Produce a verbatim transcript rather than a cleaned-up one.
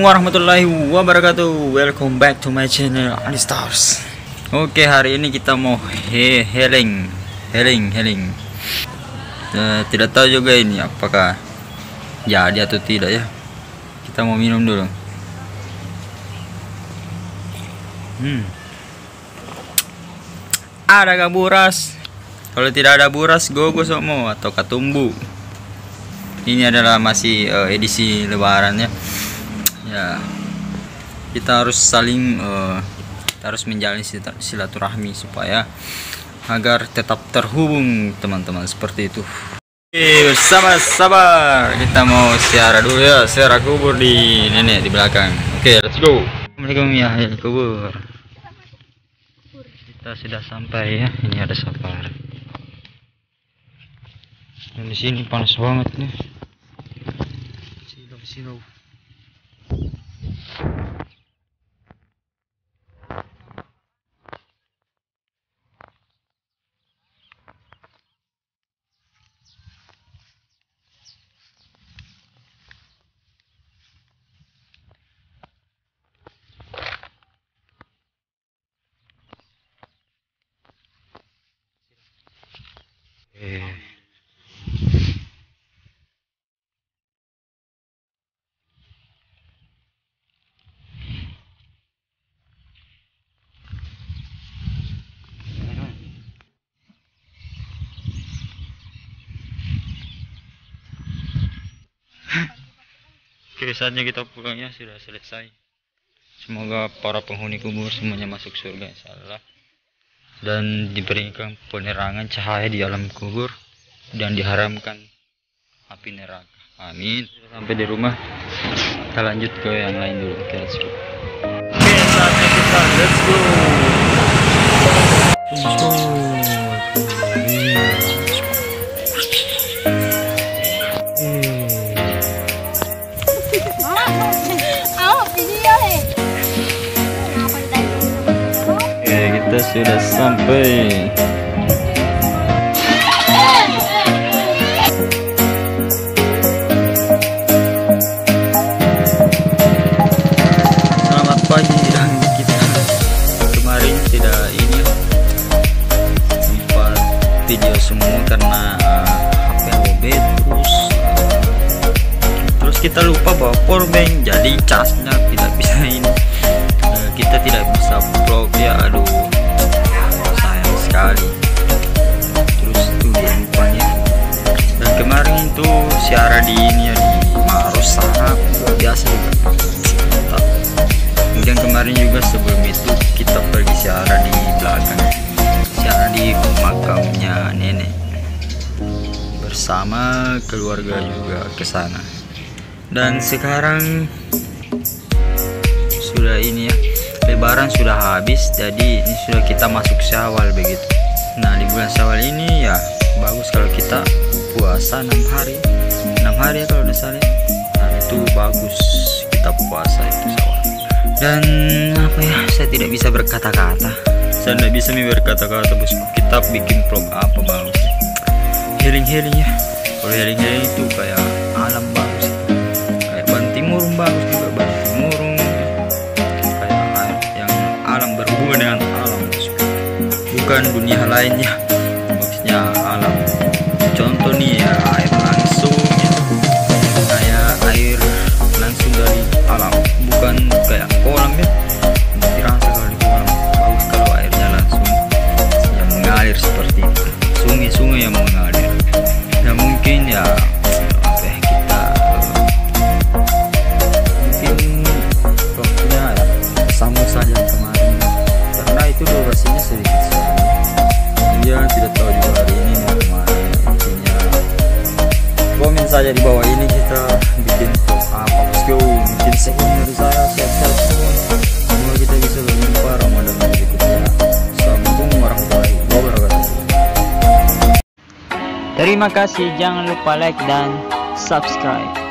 warahmatullahi wabarakatuh. Welcome back to my channel Anistars. Oke, hari ini kita mau he healing, healing, healing. Uh, tidak tahu juga ini apakah jadi atau tidak ya. Kita mau minum dulu. Hmm. Ada gak buras? Kalau tidak ada buras, gogo semua atau katumbu. Ini adalah masih uh, edisi lebaran ya. Ya, kita harus saling uh, kita harus menjalin silaturahmi supaya agar tetap terhubung teman-teman, seperti itu. Oke, sabar-sabar, kita mau siara dulu ya, siara kubur di nenek di belakang. Oke, let's go. Assalamualaikum ya, ya kubur. Kita sudah sampai ya, ini ada safar. Dan di sini panas banget nih. Silau, silau. Eh. Oke, saatnya kita pulangnya sudah selesai. Semoga para penghuni kubur semuanya masuk surga insyaallah, dan diberikan penerangan cahaya di alam kubur dan diharamkan api neraka. Amin. Sampai di rumah, kita lanjut ke yang lain dulu. Oke, let's go. Oke, saatnya kita let's go. Let's go. Kita sudah sampai. Selamat pagi, dan kita kemarin tidak ini sempat video semua karena uh, H P lowbat, terus uh, terus kita lupa bawa powerbank, jadi casnya tidak bisa ini. Uh, kita tidak bisa vlog ya, aduh. Sekali. Terus tuh rupanya, dan kemarin itu siara di ini ya, di Maros sana luar biasa juga. Kemudian kemarin juga sebelum itu kita pergi siara di belakang, siara di makamnya nenek bersama keluarga juga ke sana. Dan sekarang sudah ini ya, lebaran sudah habis, jadi ini sudah kita masuk Syawal begitu. Nah, di bulan Syawal ini ya bagus kalau kita puasa enam hari, enam hari ya kalau udah salah. Nah, itu bagus kita puasa itu Syawal. Dan apa ya, saya tidak bisa berkata-kata, saya tidak bisa berkata-kata bosku. Kita bikin vlog apa bagus, healing-healing ya. Kalau healing-healing itu kayak alam bagus, kayak Bantimurung bagus juga, Bantimurung alam, berhubungan dengan alam, bukan dunia lainnya, maksudnya alam. Contoh nih ya, air langsung gitu, kayak air langsung dari alam, bukan kayak kolam ya. Dirasa kalau di kolam bagus kalau airnya langsung yang mengalir seperti itu, sungai-sungai yang mengalir. Ya mungkin ya apa ya, kita mungkin waktunya ya sambung saja kemarin, karena itu durasinya sedikit sekali. Dia tidak tahu juga hari ini mau kemana. Intinya komen saja di bawah ini, kita bikin vlog apa. Let's go. Mungkin sekian dari saya, sehat-sehat semua. Semoga kita bisa berjumpa Ramadan berikutnya. Assalamualaikum warahmatullahi wabarakatuh. Terima kasih, jangan lupa like dan subscribe.